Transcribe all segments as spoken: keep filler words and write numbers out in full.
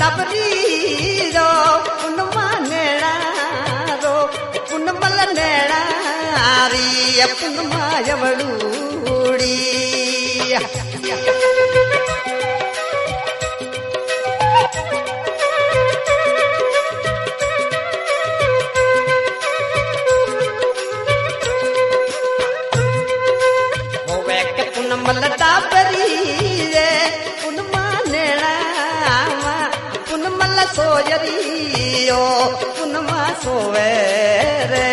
टबरी रो पुनमा नेड़ा रो पुनमल नेड़ा री पुनमा यवड़ूड़ी होवे के पुनमल टबरी रे पुनमा नेड़ा पुनमल सोयरी ओ पुनमा सोवे रे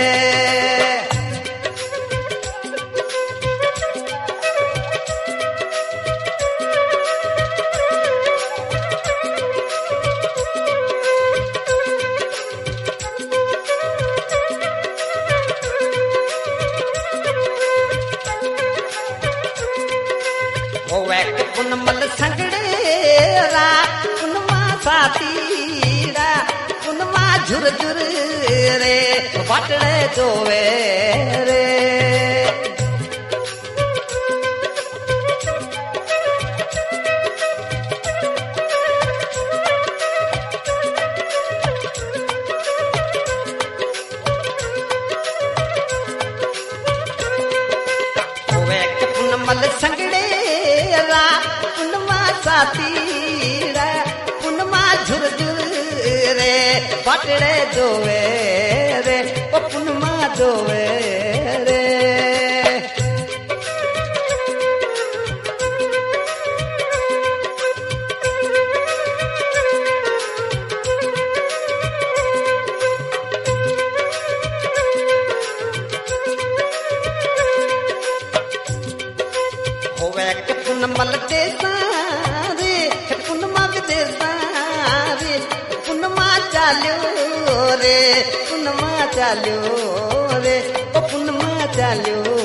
होवे के पुनमल संगड़ेरा पुनमा सातीरा पुनमा झुर झुर रे बाटड़े जोवे रे होवे के पुनमल संगड़ेरा पुनमा सातीरा पुनमा झुर झुर रे बाटड़े जोवे रे ओ पुनमा जोवे रे होवे के पुनमल देसा रे पुनमा विदेसा रे पुनमा चाल्यो रे पुनमा चाल्यो रे ओ पुनमा चाल्यो